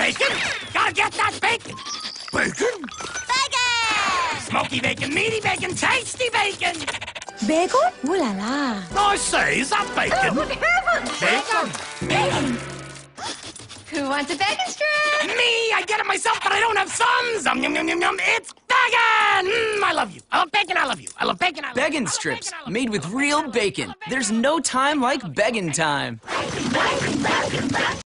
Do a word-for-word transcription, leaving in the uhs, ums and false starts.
bacon. Gotta get that bacon. Bacon? Bacon! Smoky bacon, meaty bacon, tasty bacon. Bacon? Ooh la la. I say, is that bacon? Oh, Bacon. Bacon! Who wants a bacon strip? Me, I get it myself, but I don't have sons. Um, yum, yum, yum, yum. It's bacon. Mm, I love you. I love bacon. I love you. I love bacon. I love Beggin I love Strips, bacon, I love made you. with I love real bacon, I love bacon. bacon, I love There's bacon. no time like beggin' time.